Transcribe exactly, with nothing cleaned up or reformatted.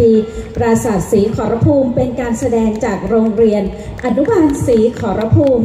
ทีปราสาทศรีขอรภูมิเป็นการแสดงจากโรงเรียนอนุบาลศรีขอรภูมิ